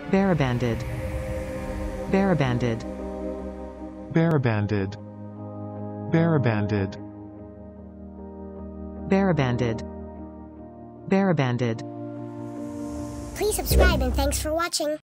beribanded, beribanded, beribanded, beribanded, beribanded, beribanded. Please subscribe and thanks for watching.